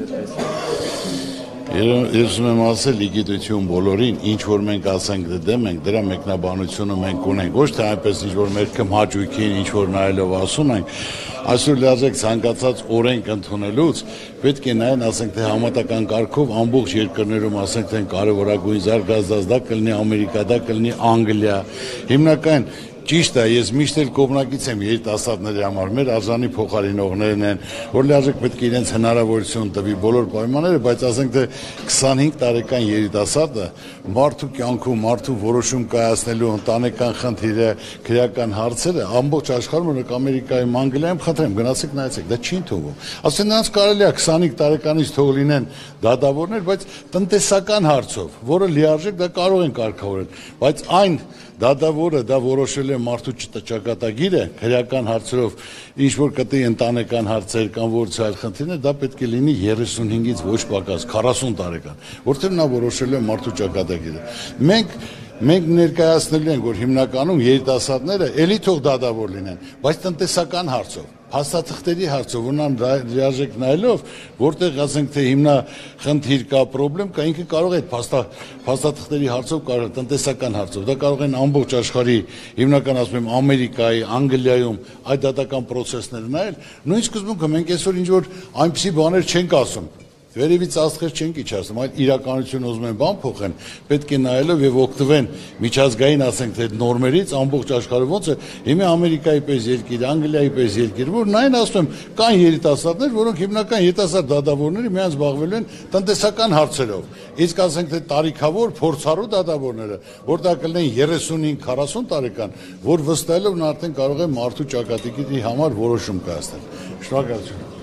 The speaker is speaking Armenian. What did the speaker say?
Ես ուզում եմ ասել իգիտություն բոլորին, ինչ որ մենք ասենք դեմ ենք, դրա մեկնաբանությունը մենք ունենք, ոչ թե այնպես ինչ որ մեր կմհաճույքին ինչ որ նայելով ասում ենք, այսօր լիարժեք ցանկացած օրենք ընդունելուց պետք է նայեն, ասենք թե համատական կարգով ամբողջ երկրներում ասենք թե կարևորագույն զարգացած դա կլինի Ամերիկա, դա կլինի Անգլիա, հիմնական Ճիշտ է, ես միշտ էլ կողմնակից եմ երիտասարդների համար, մեր արժանի փոխարինողներն են, որ լիարժեք պետք է իրենց հնարավորություն տվի բոլոր պայմանները, բայց ասենք թե 25 տարեկան երիտասարդը մարդու կյանքում, մարդու որոշում կայացնելու ընտանեկան խնդիրը, քրեական հարցերը ամբողջ աշխարհում, օրինակ Ամերիկայում, Անգլիայում խնդրեմ, գնացեք նայեցեք, դա չի ընդունվում։ Ասեն նրանց կարելի է 25 տարեկանից թող լինեն դատավորներ, բայց տնտեսական հարցով, որը լիարժեք դա կարող են կարգավորել, բայց այն դատավորը դա որոշել է մարդու ճակատագիրը քրեական հարցերով ինչ որ կտի ընտանեկան հարցեր կամ որոշ այլ խնդիրներ դա պետք է լինի 35-ից ոչ պակաս 40 տարեկան որտեղ նա որոշել է մարդու ճակատագիրը մենք ներկայացնելու ենք որ հիմնականում երիտասարդները էլի թող դատավոր լինեն բայց տնտեսական հարցով փաստաթղթերի հարցով ունան լիարժեք նայելով որտեղ ասենք թե հիմնա խնդիր կա խնդրեմ կա ինքը կարող է փաստաթղթերի հարցով կարող տնտեսական հարցով դա կարող են ամբողջ աշխարհի հիմնական ասում եմ Ամերիկայի Անգլիայում այդ դատական process-ները նայել նույն սկզբունքը մենք այսօր ինչ որ այնպիսի բաներ չենք ասում Վերևից աստղեր չենք իջացնում, այլ իրականություն ուզում են բան փոխեն, պետք է նայելով եւ օգտվեն միջազգային ասենք թե նորմերից ամբողջ աշխարհում ոնց է հիմա Ամերիկայի պես երկիր, Անգլիայի պես երկիր, որ նայն ասում եմ, կան երիտասարդներ, որոնք հիմնական երիտասարդ դատավորները միայն զբաղվելու են տնտեսական հարցերով։ Իսկ ասենք թե տարիքավոր փորձառու դատավորները, որ դա կլինեն 35-40 տարեկան, որ վստահելով նա արդեն կարող է մարդու ճակատագիրի համար որոշում կայացնել։ Շնորհակալություն։